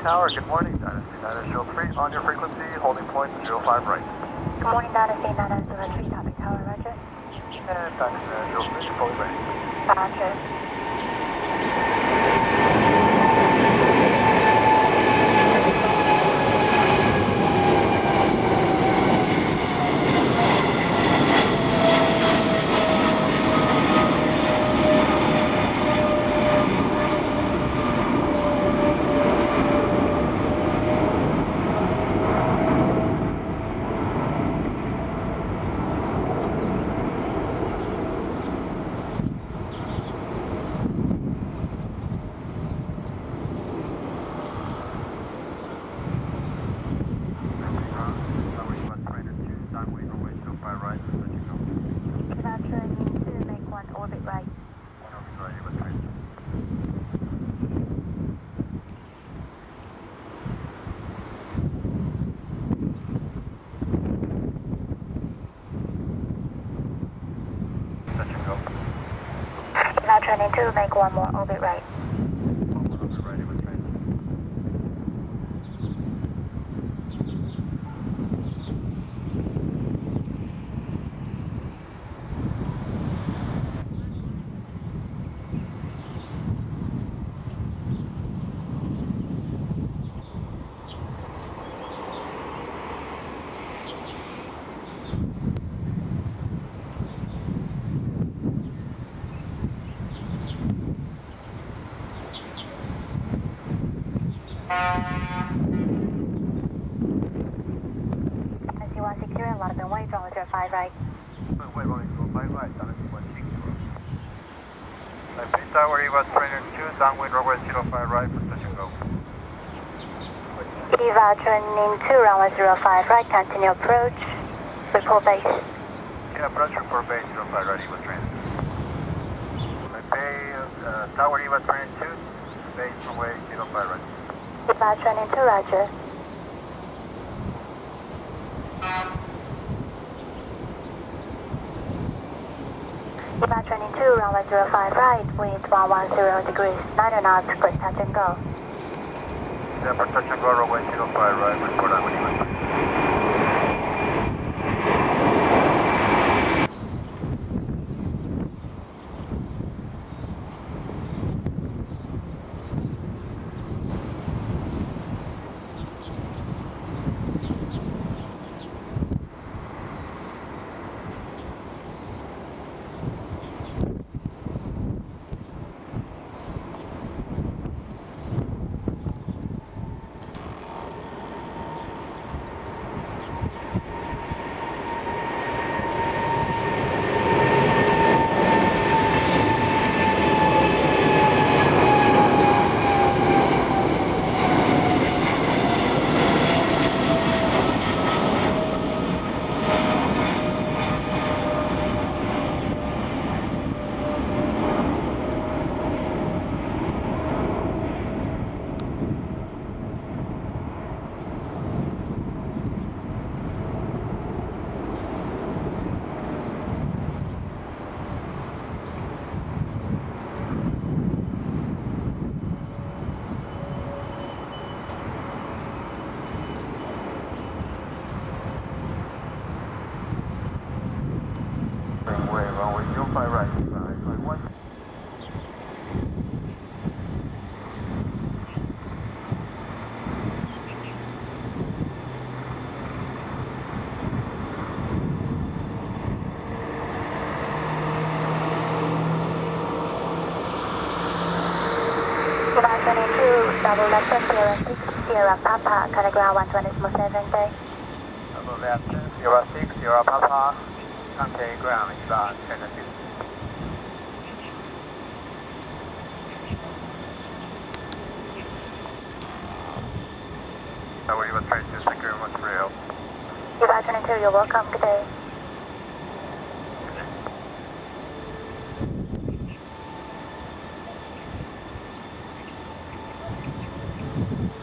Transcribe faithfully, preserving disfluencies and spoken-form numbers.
Tower, good morning, Dynasty nine zero three, on your frequency, holding point zero five right. Good morning, Dynasty nine zero three, Topic Tower, roger. And Dynasty nine zero three, fully ready. Roger. Now turning to make one more orbit right. S C one six zero, London Way, runway zero five right. Runway zero five right, Dynasty one six zero. Taipei Tower, EVA Training two, downwind runway zero five right, for touch and go. EVA Training two, runway zero five right, continue approach, report base. Yeah, approach, report base, zero five right, EVA Training. Taipei uh, Tower, EVA Training two, base runway zero five right. EVA Training two, roger. EVA Training two, runway zero five right, wind one one zero degrees, nine knots, clear touch and go. Yeah, for touch and go, runway zero five right, report on when you want to. Runway, runway zero five right, five one. EVA Training two, double left turn, Sierra six, Sierra Papa, cut ground one twenty, smooth sailing day. Double left turn, Sierra six, Sierra Papa, contact ground, EVA Training. Tower, EVA Training two, thank you very much for your help. EVA Training two, you're welcome, good day. Thank you.